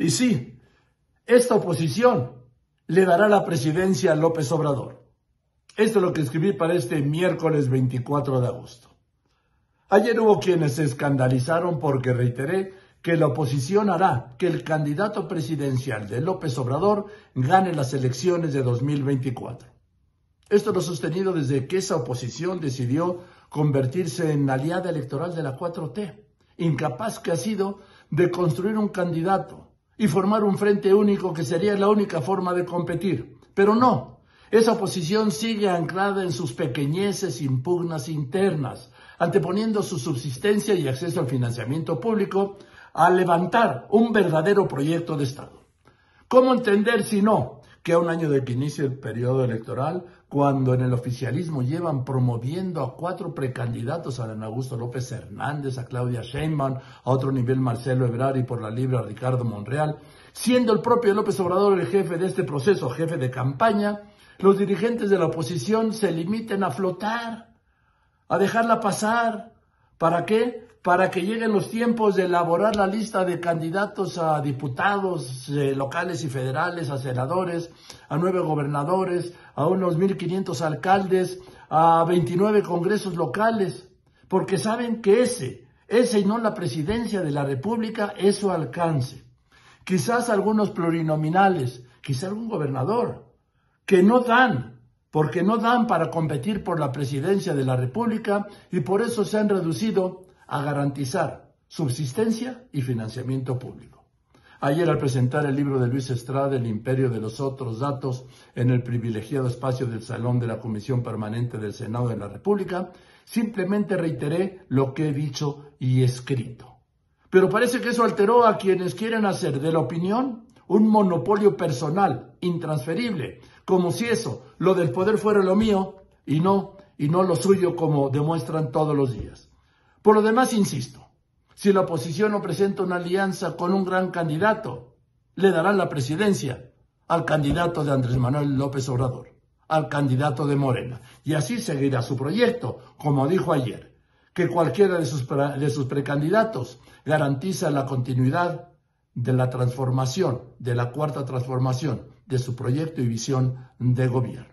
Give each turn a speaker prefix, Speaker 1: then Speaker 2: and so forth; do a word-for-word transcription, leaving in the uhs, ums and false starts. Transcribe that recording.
Speaker 1: Y sí, esta oposición le dará la presidencia a López Obrador. Esto es lo que escribí para este miércoles veinticuatro de agosto. Ayer hubo quienes se escandalizaron porque reiteré que la oposición hará que el candidato presidencial de López Obrador gane las elecciones de dos mil veinticuatro. Esto lo he sostenido desde que esa oposición decidió convertirse en aliada electoral de la cuatro T, incapaz que ha sido de construir un candidato y formar un frente único que sería la única forma de competir. Pero no, esa oposición sigue anclada en sus pequeñeces impugnas internas, anteponiendo su subsistencia y acceso al financiamiento público a levantar un verdadero proyecto de Estado. ¿Cómo entender si no que a un año de que inicie el periodo electoral, cuando en el oficialismo llevan promoviendo a cuatro precandidatos, a Adán Augusto López Hernández, a Claudia Sheinbaum, a otro nivel Marcelo Ebrard y por la libre a Ricardo Monreal, siendo el propio López Obrador el jefe de este proceso, jefe de campaña, los dirigentes de la oposición se limiten a flotar, a dejarla pasar? ¿Para qué? Para que lleguen los tiempos de elaborar la lista de candidatos a diputados eh, locales y federales, a senadores, a nueve gobernadores, a unos mil quinientos alcaldes, a veintinueve congresos locales, porque saben que ese, ese y no la presidencia de la República es su alcance. Quizás algunos plurinominales, quizás algún gobernador, que no dan, porque no dan para competir por la presidencia de la República y por eso se han reducido a garantizar subsistencia y financiamiento público. Ayer, al presentar el libro de Luis Estrada, El imperio de los otros datos, en el privilegiado espacio del Salón de la Comisión Permanente del Senado de la República, simplemente reiteré lo que he dicho y escrito. Pero parece que eso alteró a quienes quieren hacer de la opinión un monopolio personal, intransferible, como si eso, lo del poder, fuera lo mío y no, y no lo suyo, como demuestran todos los días. Por lo demás, insisto, si la oposición no presenta una alianza con un gran candidato, le darán la presidencia al candidato de Andrés Manuel López Obrador, al candidato de Morena. Y así seguirá su proyecto, como dijo ayer, que cualquiera de sus, de sus precandidatos garantiza la continuidad de la transformación, de la cuarta transformación, de su proyecto y visión de gobierno.